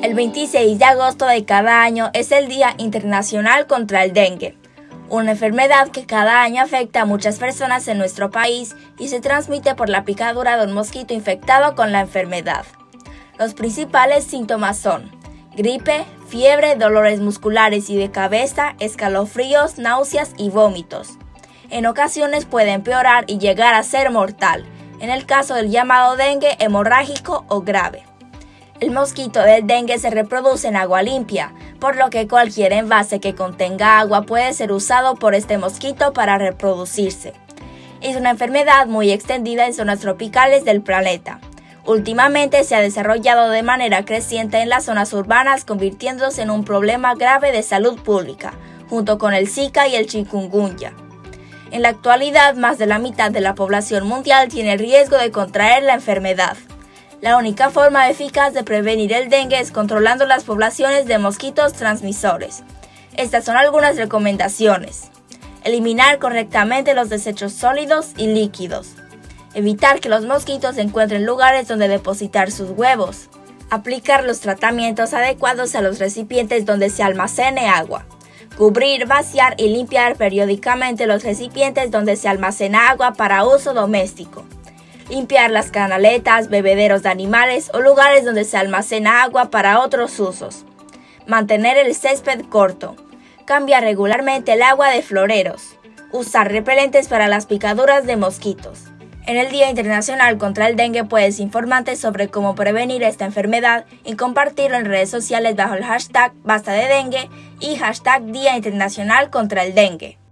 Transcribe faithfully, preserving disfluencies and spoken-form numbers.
El veintiséis de agosto de cada año es el Día Internacional contra el Dengue, una enfermedad que cada año afecta a muchas personas en nuestro país y se transmite por la picadura de un mosquito infectado con la enfermedad. Los principales síntomas son gripe, fiebre, dolores musculares y de cabeza, escalofríos, náuseas y vómitos. En ocasiones puede empeorar y llegar a ser mortal, en el caso del llamado dengue hemorrágico o grave. El mosquito del dengue se reproduce en agua limpia, por lo que cualquier envase que contenga agua puede ser usado por este mosquito para reproducirse. Es una enfermedad muy extendida en zonas tropicales del planeta. Últimamente se ha desarrollado de manera creciente en las zonas urbanas, convirtiéndose en un problema grave de salud pública, junto con el Zika y el chikungunya. En la actualidad, más de la mitad de la población mundial tiene riesgo de contraer la enfermedad. La única forma eficaz de prevenir el dengue es controlando las poblaciones de mosquitos transmisores. Estas son algunas recomendaciones. Eliminar correctamente los desechos sólidos y líquidos. Evitar que los mosquitos encuentren lugares donde depositar sus huevos. Aplicar los tratamientos adecuados a los recipientes donde se almacene agua. Cubrir, vaciar y limpiar periódicamente los recipientes donde se almacena agua para uso doméstico. Limpiar las canaletas, bebederos de animales o lugares donde se almacena agua para otros usos. Mantener el césped corto. Cambiar regularmente el agua de floreros. Usar repelentes para las picaduras de mosquitos. En el Día Internacional contra el Dengue puedes informarte sobre cómo prevenir esta enfermedad y compartirlo en redes sociales bajo el hashtag Basta de Dengue y hashtag Día Internacional contra el Dengue.